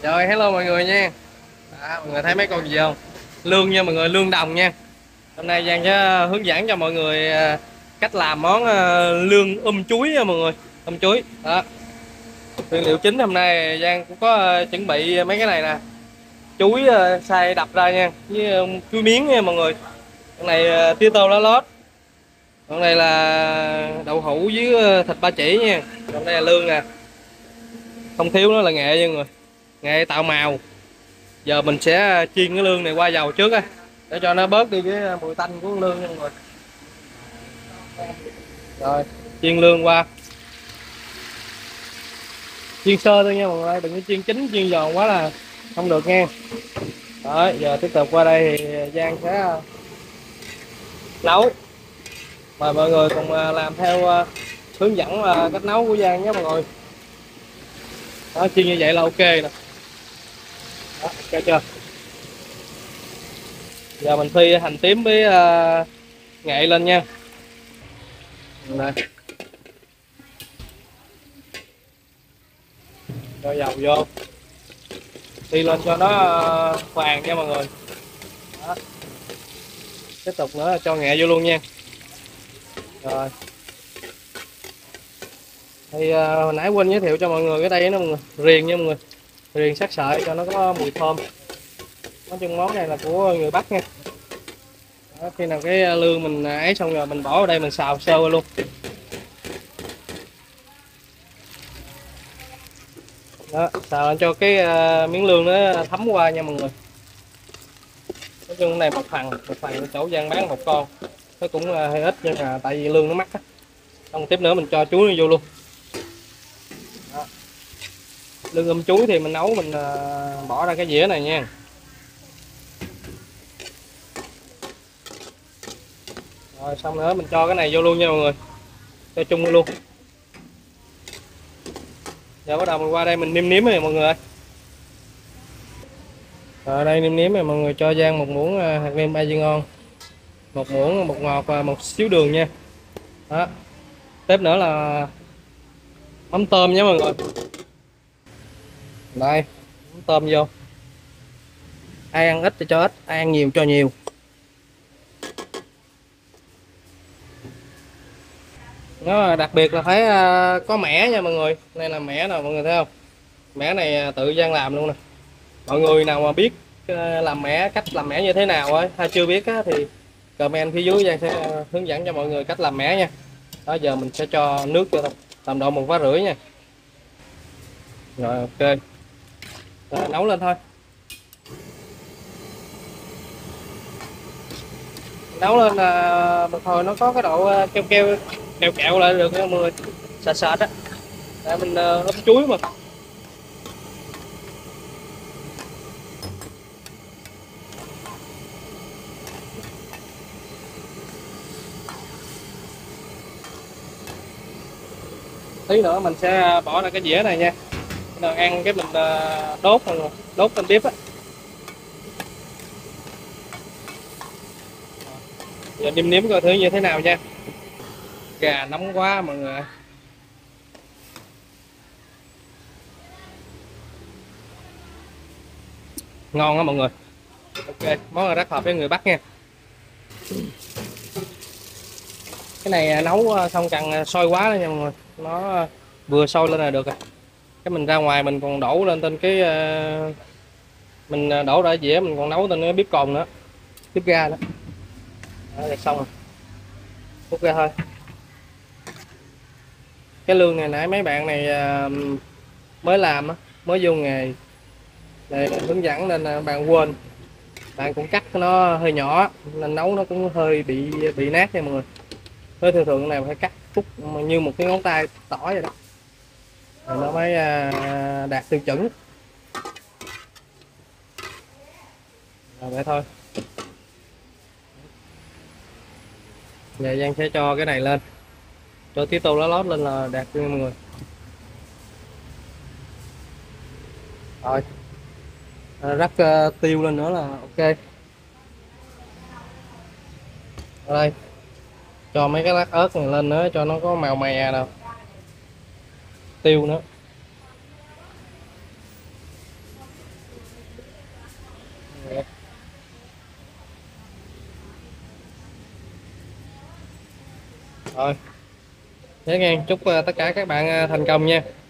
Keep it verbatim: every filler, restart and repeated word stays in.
Rồi hello mọi người nha. À, mọi người thấy mấy con gì không? Lương nha mọi người, lương đồng nha. Hôm nay Giang sẽ hướng dẫn cho mọi người à, cách làm món à, lương um chuối nha mọi người. Um chuối. Đó. Nguyên liệu chính hôm nay Giang cũng có à, chuẩn bị mấy cái này nè. Chuối à, xay đập ra nha, với um, chuối miếng nha mọi người. Cái này à, tía tô lá lốt. Còn này là đậu hũ với à, thịt ba chỉ nha. Còn đây là lương nè. Không thiếu nó là nghệ nha mọi người. Nghệ tạo màu. Giờ mình sẽ chiên cái lương này qua dầu trước á, để cho nó bớt đi cái mùi tanh của lương nha mọi người. Rồi chiên lương qua, chiên sơ thôi nha mọi người, đừng có chiên chín chiên giòn quá là không được nha. Đó, giờ tiếp tục qua đây thì Giang sẽ nấu, mời mọi người cùng làm theo hướng dẫn và cách nấu của Giang nhé mọi người. Đó, chiên như vậy là ok nè. Đó, ok chưa? Giờ mình phi hành tím với uh, nghệ lên nha. Đây, cho dầu vô, đi lên cho nó vàng nha mọi người. Đó. Tiếp tục nữa là cho nghệ vô luôn nha. Rồi thì uh, hồi nãy quên giới thiệu cho mọi người cái đây nó mọi người, riềng nha mọi người, riềng sắc sợi cho nó có mùi thơm. Nói chung món này là của người Bắc nha. Đó, khi nào cái lương mình ấy xong rồi mình bỏ vào đây mình xào sơ qua luôn. Đó, xào cho cái uh, miếng lương nó thấm qua nha mọi người. Nói chung này một phần, một phần chỗ Giang bán một con, nó cũng uh, hơi ít nhưng mà tại vì lương nó mắc á. Xong tiếp nữa mình cho chuối vô luôn. Đó. Lương um chuối thì mình nấu mình uh, bỏ ra cái dĩa này nha. Rồi xong nữa mình cho cái này vô luôn nha mọi người, cho chung luôn. Giờ bắt đầu mình qua đây mình nêm nếm này mọi người ơi. Ở đây nêm nếm này mọi người, cho Giang một muỗng hạt nêm ba viên ngon, một muỗng bột ngọt và một xíu đường nha. Đó. Tiếp nữa là mắm tôm nhé mọi người. Đây, mắm tôm vô. Ai ăn ít thì cho ít, ai ăn nhiều cho nhiều. Nó đặc biệt là phải có mẻ nha mọi người. Đây là mẻ nè mọi người thấy không? Mẻ này tự Giang làm luôn nè. Mọi người nào mà biết làm mẻ, cách làm mẻ như thế nào ấy, hay chưa biết á, thì comment phía dưới Giang sẽ hướng dẫn cho mọi người cách làm mẻ nha. Đó, giờ mình sẽ cho nước vô thôi, tầm độ một vá rưỡi nha. Rồi ok. Rồi, nấu lên thôi. Nấu lên là một hồi nó có cái độ keo keo kẹo kẹo lại được nha mọi người, sệt sệt á, để mình hấp chuối mà. Tí nữa mình sẽ bỏ ra cái dĩa này nha, nào ăn cái mình đốt đốt lên bếp á. Giờ nêm nếm coi thử như thế nào nha. Gà nóng quá mọi người. Ngon đó mọi người. Ok, món này rất hợp với người Bắc nha. Cái này nấu xong cần sôi quá đó nha mọi người, nó vừa sôi lên là được rồi. Cái mình ra ngoài mình còn đổ lên trên cái mình đổ ra dĩa, mình còn nấu trên cái bếp cồn nữa, bếp ga đó. Đó, là xong rồi, hút ra thôi. Cái lương này nãy mấy bạn này mới làm á, mới vô nghề để hướng dẫn nên bạn quên, bạn cũng cắt nó hơi nhỏ nên nấu nó cũng hơi bị bị nát nha mọi người. Với thường thường này phải cắt khúc như một cái ngón tay tỏi vậy đó, rồi nó mới đạt tiêu chuẩn. Rồi vậy thôi. Giờ Giang sẽ cho cái này lên, cho tí tô lá lót lên là đạt nha mọi người. Rồi rắc uh, tiêu lên nữa là ok. Ở đây cho mấy cái lát ớt này lên nữa cho nó có màu mè nào, tiêu nữa. Rồi, thế nghe chúc ờ, tất cả các bạn ờ, thành công nha.